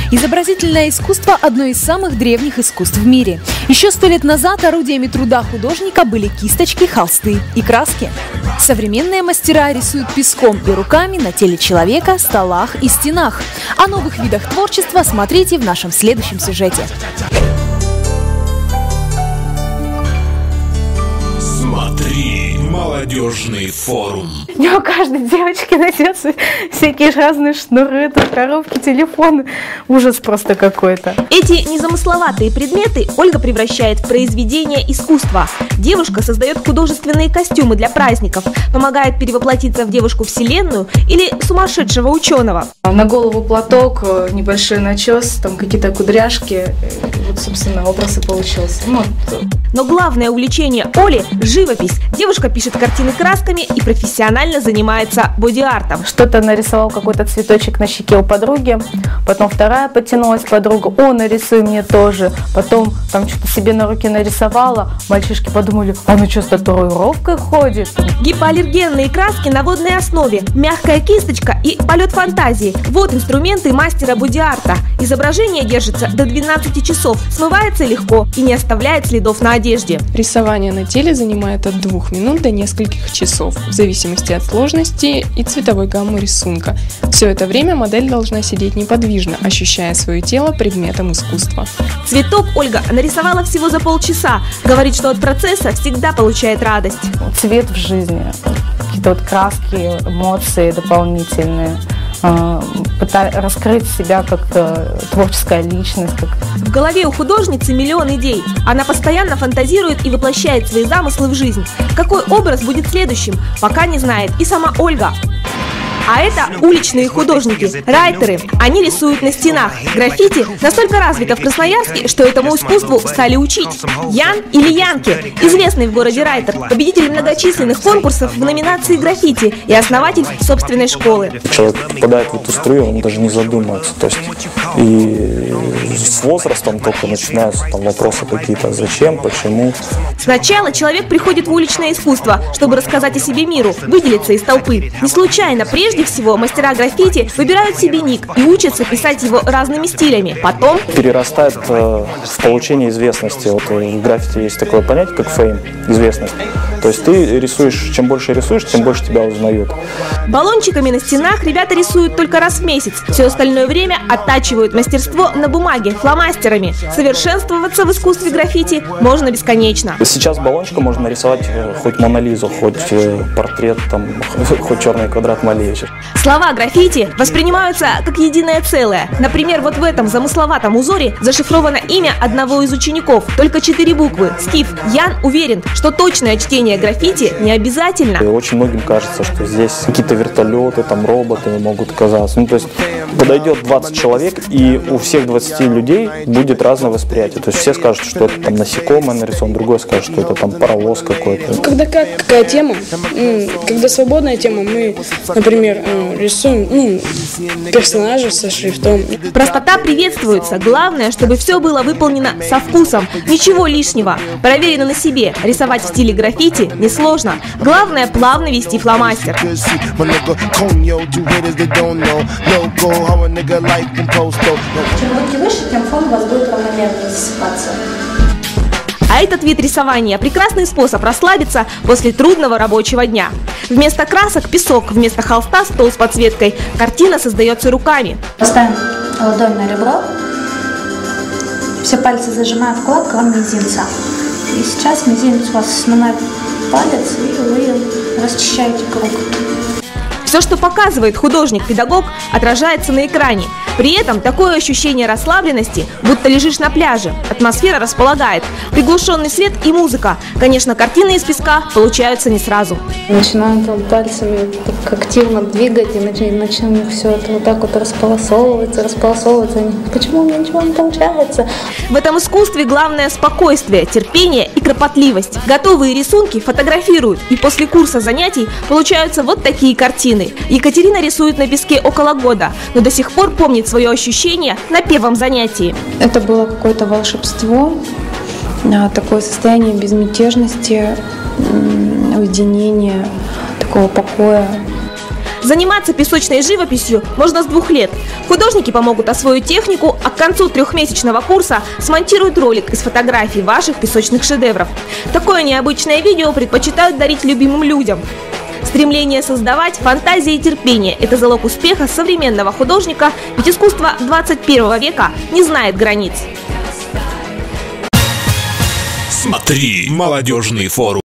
Изобразительное искусство – одно из самых древних искусств в мире. Еще 100 лет назад орудиями труда художника были кисточки, холсты и краски. Современные мастера рисуют песком и руками на теле человека, столах и стенах. О новых видах творчества смотрите в нашем следующем сюжете. Смотри, молодежный форум. У каждой девочки найдется всякие разные шнуры, коробки, телефоны. Ужас просто какой-то. Эти незамысловатые предметы Ольга превращает в произведение искусства. Девушка создает художественные костюмы для праздников, помогает перевоплотиться в девушку-вселенную или сумасшедшего ученого. На голову платок, небольшой начес, там какие-то кудряшки. Вот, собственно, образ и получился. Но главное увлечение Оли – живопись. Девушка пишет картины красками и профессионально занимается боди-артом. Что-то нарисовал, какой-то цветочек на щеке у подруги, потом вторая подтянулась подруга, нарисуй мне тоже. Потом там что-то себе на руки нарисовала, мальчишки подумали, ну что, с татуировкой ходит? Гипоаллергенные краски на водной основе, мягкая кисточка и полет фантазии – вот инструменты мастера боди-арта. Изображение держится до 12 часов, смывается легко и не оставляет следов на одежде. Рисование на теле занимает от 2 минут до нескольких часов, в зависимости от сложности и цветовой гаммы рисунка. Все это время модель должна сидеть неподвижно, ощущая свое тело предметом искусства. Цветок Ольга нарисовала всего за полчаса. Говорит, что от процесса всегда получает радость. Цвет в жизни, какие-то краски, эмоции дополнительные. Раскрыть себя как творческая личность. В голове у художницы миллион идей. Она постоянно фантазирует и воплощает свои замыслы в жизнь. Какой образ будет следующим, пока не знает и сама Ольга. А это уличные художники, райтеры. Они рисуют на стенах. Граффити настолько развито в Красноярске, что этому искусству стали учить. Ян или Янки, известный в городе райтер, победитель многочисленных конкурсов в номинации граффити и основатель собственной школы. Человек попадает в эту струю, он даже не задумывается. То есть и с возрастом только начинаются там вопросы какие-то: зачем, почему. Сначала человек приходит в уличное искусство, чтобы рассказать о себе миру, выделиться из толпы. Не случайно прежде всего мастера граффити выбирают себе ник и учатся писать его разными стилями. Потом перерастает в получение известности. Вот в граффити есть такое понятие, как фейм, известность. То есть ты рисуешь, чем больше рисуешь, тем больше тебя узнают. Баллончиками на стенах ребята рисуют только раз в месяц. Все остальное время оттачивают мастерство на бумаге, фломастерами. Совершенствоваться в искусстве граффити можно бесконечно. Сейчас баллончиком можно нарисовать хоть Мону Лизу, хоть портрет, хоть черный квадрат Малевича. Слова граффити воспринимаются как единое целое. Например, вот в этом замысловатом узоре зашифровано имя одного из учеников. Только 4 буквы – Скиф. Ян уверен, что точное чтение граффити не обязательно. И очень многим кажется, что здесь какие-то вертолеты, роботы могут казаться. То есть подойдет 20 человек, и у всех 20 людей будет разное восприятие. То есть все скажут, что это насекомое нарисовано, другой скажет, что это паровоз какой-то. Когда какая тема, когда свободная тема, мы, например, рисуем персонажа со шрифтом. Простота приветствуется. Главное, чтобы все было выполнено со вкусом. Ничего лишнего. Проверено на себе. Рисовать в стиле граффити несложно. Главное, плавно вести фломастер. Чем руки выше, тем фон у вас будет равномерно засыпаться. А этот вид рисования – прекрасный способ расслабиться после трудного рабочего дня. Вместо красок – песок, вместо холста – стол с подсветкой. Картина создается руками. Поставим ладонь на ребро. Все пальцы зажимаем в кулак, кроме мизинца. И сейчас мизинец у вас основной палец, и вы расчищаете круг. Все, что показывает художник-педагог, отражается на экране. При этом такое ощущение расслабленности, будто лежишь на пляже. Атмосфера располагает. Приглушенный свет и музыка. Конечно, картины из песка получаются не сразу. Начинаем пальцами так активно двигать, и начинаем все это вот так вот располосовываться. Почему у меня ничего не получается? В этом искусстве главное спокойствие, терпение и кропотливость. Готовые рисунки фотографируют, и после курса занятий получаются вот такие картины. Екатерина рисует на песке около года, но до сих пор помнит свое ощущение на первом занятии. Это было какое-то волшебство, такое состояние безмятежности, уединения, такого покоя. Заниматься песочной живописью можно с 2 лет. Художники помогут освоить технику, а к концу 3-месячного курса смонтируют ролик из фотографий ваших песочных шедевров. Такое необычное видео предпочитают дарить любимым людям. Стремление создавать, фантазия и терпение – это залог успеха современного художника, ведь искусство 21 века не знает границ. Смотри, молодежный форум.